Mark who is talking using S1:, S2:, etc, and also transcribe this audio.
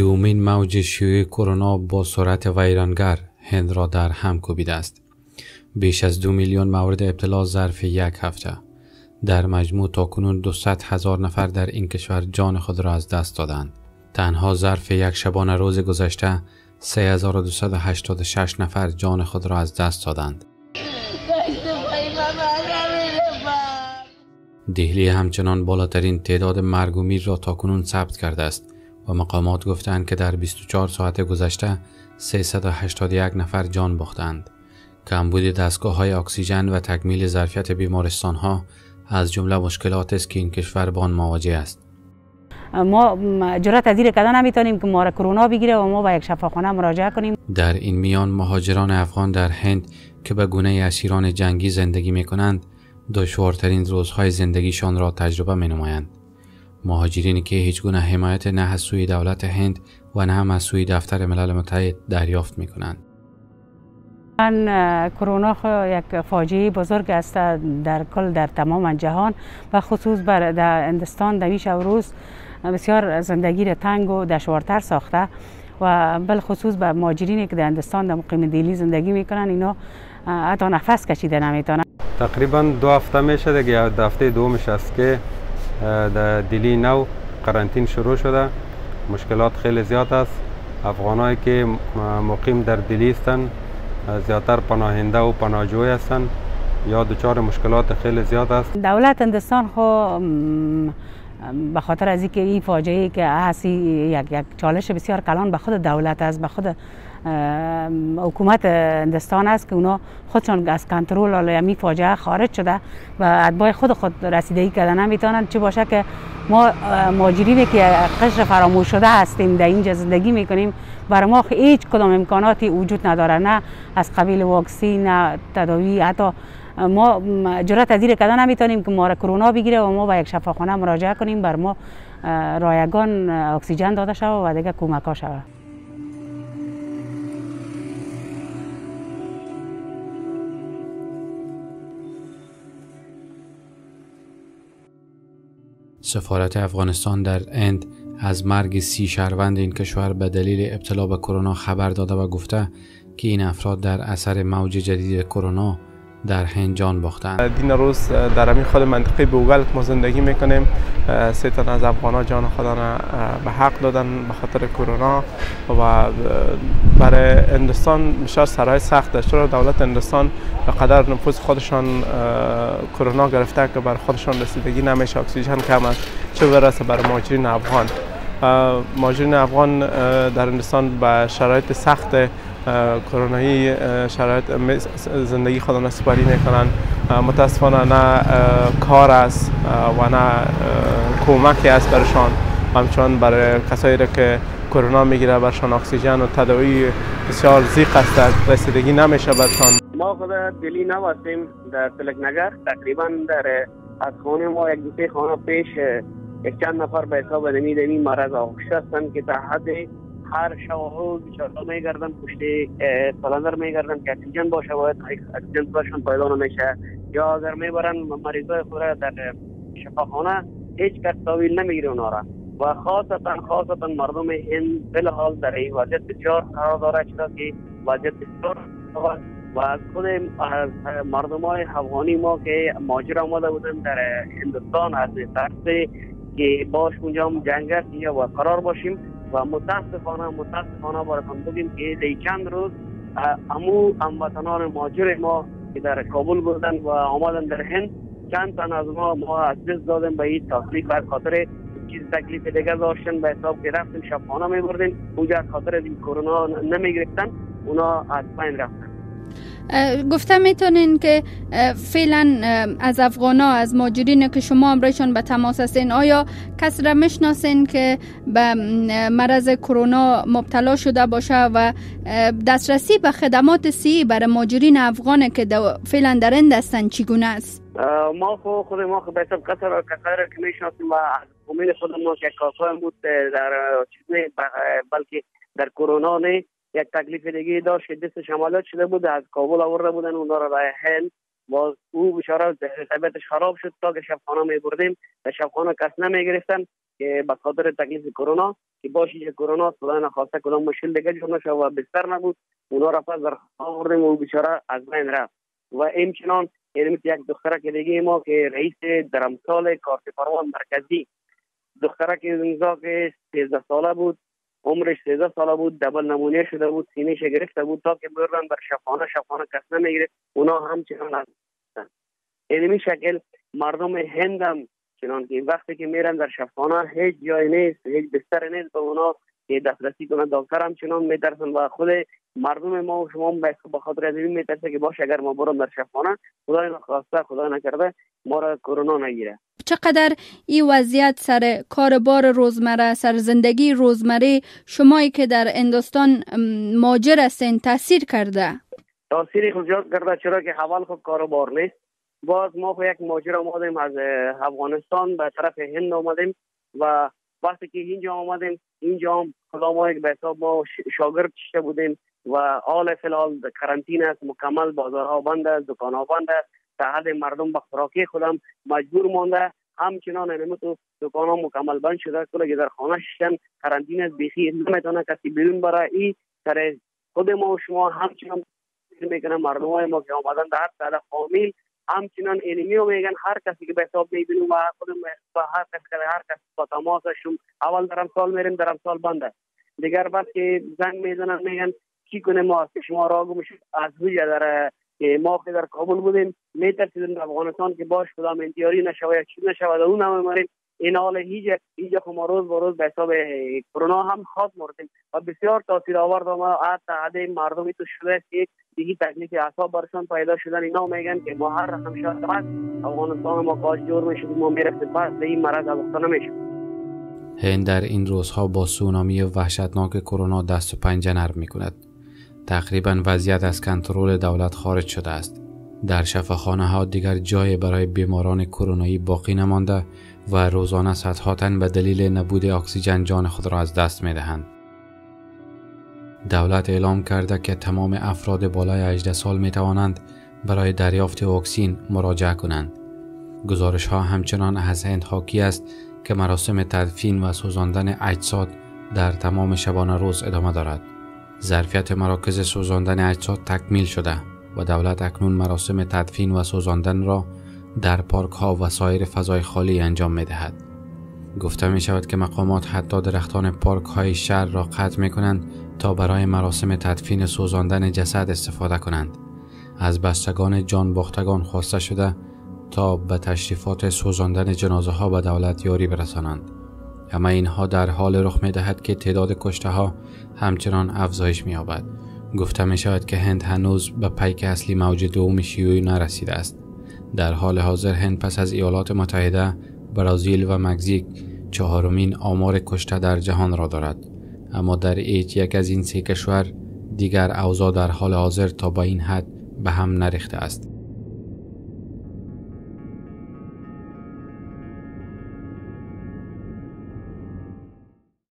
S1: دومین موج شیوع کرونا با سرعت ویرانگر هند را در هم کوبیده است. بیش از 2 میلیون مورد ابتلا ظرف یک هفته. در مجموع تاکنون 200,000 نفر در این کشور جان خود را از دست دادند. تنها ظرف یک شبانه روز گذشته 3286 نفر جان خود را از دست دادند. دهلی همچنان بالاترین تعداد مرگ و میر را تاکنون ثبت کرده است و مقامات گفتند که در 24 ساعت گذشته 381 نفر جان باختند. کمبود دستگاه‌های اکسیژن و تکمیل ظرفیت بیمارستان‌ها از جمله مشکلات است که این کشور با آن مواجه است.
S2: ما جرأت از این کردن نمیتونیم که ما را کرونا بگیره و ما به یک شفاخانه مراجعه کنیم.
S1: در این میان مهاجران افغان در هند که به گونه اسیران جنگی زندگی می‌کنند، دشوارترین روزهای زندگیشان را تجربه می‌نمایند. مهاجرینی که هیچ گونه حمایت نه از سوی دولت هند و نه هم از سوی دفتر ملل متحد دریافت می‌کنند.
S2: کرونا یک فاجعه بزرگ است در تمام جهان و خصوص در هندوستان در روز بسیار زندگی را تنگ و دشوارتر ساخته و بالخصوص به مهاجرینی که در هندوستان در مقیم دهلی زندگی میکنن، اینا حتی نفس کشیده نمیتونن.
S3: تقریبا 2 هفته میشه دیگه، هفته دومش است که در دهلی نو قرنطین شروع شده. مشکلات خیلی زیاد است. افغانایی که مقیم در دهلی هستند زیادتر پناهنده و پناهجوی هستند یا دچار مشکلات خیلی زیاد است.
S2: دولت هندوستان به خاطر از اینکه این فاجعه که هست یک چالش بسیار کلان به خود دولت است، به خود حکومت هندوستان است که اونا خودشان از کنترل امی فاجعه خارج شده و اتباع خود رسیدگی کردن نمیتونن. چه باشه که ما مهاجرینی که قشر فراموش شده هستیم در اینجا زندگی میکنیم، برای ما هیچ کدام امکاناتی وجود نداره، نه از قبیل واکسین نه تداوی. حتی ما جرأت از این کردن نمیتونیم که ما را کرونا بگیره و ما به یک شفاخانه مراجعه کنیم، بر ما رایگان اکسیژن داده شود و دیگه کمک ها شود.
S1: سفارت افغانستان در هند از مرگ 30 شهروند این کشور به دلیل ابتلا به کرونا خبر داده و گفته که این افراد در اثر موج جدید کرونا در هند جان باختند.
S4: دین روز در همین خود منطقه بوگل که ما زندگی میکنیم 3 تن از افغان‌ها جان خودشان به حق دادن به خاطر کرونا و برای هندوستان بسیار سرای سخت است، چرا دولت هندوستان به قدر نفوذ خودشان کرونا گرفته که بر خودشان رسیدگی نمیشه، اکسیژن کم است، چه برسه برای مهاجرین افغان. مهاجرین افغان در هندوستان به شرایط سخت کرونایی شرایط زندگی خودشان سپری میکنن. متاسفانه نه کار است و نه کمکی است برشان، همچنان برای کسایی را که کرونا میگیره برشان اکسیژن و تداوی بسیار ضیق است، رسیدگی نمیشه برشان.
S5: ما خود دلی نوستیم در تلک نگر، تقریبا در از خانه ما یک دوسه خانه پیش یک چند نفر به حساب نمی مرض آغشته هستند که تا حد هر شواهو بیچاره میگردن پشت سلندر میگردن که اکسیژن باشه، باید اکسیژن برشان پیدا نمیشه، یا اگر میبرن مریضای خود در شفاخانه هیچ کس تحویل نمیگیره اونا را و خاصتا مردم هند بالحال در این وضعیت بسیار قرار داره، چرا که وضعیت بسیار و از خود مردمای افغانی ما که مهاجر آمده بودن در هندوستان از ترس که باش اونجا هم جنگ است یا قرار باشیم و متاسفانه براتون بگیم که در چند روز هموطنان مهاجر ما که در کابل بودن و آمدن در هند، چند تن از ما از دست دادیم به این تکلیف، از خاطر چیز تکلیف دیگه داشتن به حساب که رفتیم شفاخانه میبردیم اونجا از خاطر این کرونا نمیگرفتن، اونا از بین رفتن.
S6: گفته میتونین که فعلا از افغانا از مهاجرین که شما امرایشان به تماس هستین، آیا کسی را میشناسین که به مرض کرونا مبتلا شده باشه و دسترسی به خدمات صحی برای مهاجرین افغان که فعلا در هند هستن چگونه است؟
S5: ما خود ما به حساب کسایی که میشناسیم و از امید خود ما که کاسای بود در چیزی بلکه در کرونا نه یک تکلیف دیگه داشت که دستش عملیات شده بود، از کابل آورده بودن اونا را به هند باز او بیچاره طبیعتش خراب شد تا که شبخانه می بردیم در شبخانه کس نمی گرفتن که به خاطر تکلیف کرونا که باشی که کرونا خدا نخواسته کدام مشکل دیگه جور نشه و بستر نبود اونا را پس در خانه بردیم و او بیچاره از بین رفت و همچنان یک دختره که دیگه ما که رئیس درمسال کارتفرمان مرکزی دختره که اونجا که 13 ساله بود عمرش 13 ساله بود دبل نمونیه شده بود سینه‌اش گرفته بود تا که بردن بر شفاخانه کس نمیگیره اونا همچنان هستن. اینمی شکل مردم هند هم چنان که وقتی که میرن در شفاخانه هیچ جای نیست هیچ بستر نیست به اونا که دسترسی کنن دکتر هم چنان میترسن و خود مردم ما و شما به خاطر از این میترسه که باشه اگر ما برم در شفاخانه خدای نخواسته خدای نکرده ما را کرونا نگیره. چقدر
S6: این وضعیت سر کاربار روزمره سر زندگی روزمره شمایی که در هندوستان مهاجر هستین تاثیر کرده؟
S5: تاثیر خود زیاد کرده چرا که حوال خود کاربار نیست. باز ما خود یک مهاجر آمدیم از افغانستان به طرف هند آمدیم و وقتی که اینجا آمدیم اینجا هم خدا ما یک به حساب ما شاگرد شده بودیم و حال فلال کرانتین است مکمل بازارها بند است دکانها بند است تا حد مردم به خوراکی خودم مجبور مانده همچنان نمیتو دکانها مکمل بند شده کلا که در خانه شدن کرانتین است بیخی نمیتونه کسی بیرون برای این سر خود ما و شما همچنان میکنه مردم های ما که آمدن در هر فامیل همچنان اینمی رو میگن هر کسی که به حساب میبینیم و خودم هر کسی با تماسشون اول درم سال میریم درم سال بنده دیگر بعد که زنگ میزنن میگن کی کنه ما شما راگو میشه از ویجا در ما که در کابل بودیم میترسیدیم در افغانستان که باش خدا انتیاری نشوه یا چیز نشوه در اون هم مریم این حال هیچ ما روز با روز به حساب کرونا هم خاص مردیم و بسیار تاثیر آورد ما عده مردمی تو شده که دیگه تکلیف اعصاب برشان پیدا شدن اینا میگن که ما هر رقم شد افغانستان ما کاش جور میشد ما میرفتیم پس به این مرض ابتلا نمیشد.
S1: هند در این روزها با سونامی وحشتناک کرونا دست و پنجه نرم میکند. تقریبا وضعیت از کنترل دولت خارج شده است. در شفاخانه ها دیگر جای برای بیماران کرونایی باقی نمانده و روزانه صدها تن به دلیل نبود اکسیژن جان خود را از دست میدهند. دولت اعلام کرده که تمام افراد بالای 18 سال می توانند برای دریافت اکسیژن مراجعه کنند. گزارش ها همچنان از هند حاکی است که مراسم تدفین و سوزاندن اجساد در تمام شبانه روز ادامه دارد. ظرفیت مراکز سوزاندن اجساد تکمیل شده و دولت اکنون مراسم تدفین و سوزاندن را در پارک ها و سایر فضای خالی انجام می دهد. گفته می شود که مقامات حتی درختان پارک های شهر را قطع می کنند تا برای مراسم تدفین سوزاندن جسد استفاده کنند. از بستگان جان باختگان خواسته شده تا به تشریفات سوزاندن جنازه ها به دولت یاری برسانند. اما اینها در حال رخ می دهد که تعداد کشته ها همچنان افزایش می یابد. گفته می شود که هند هنوز به پیک اصلی موج دوم شیوع نرسیده است. در حال حاضر هند پس از ایالات متحده، برزیل و مکزیک چهارمین آمار کشته در جهان را دارد. اما در هیچ یک از این سه کشور دیگر اوضاع در حال حاضر تا به این حد به هم نریخته است.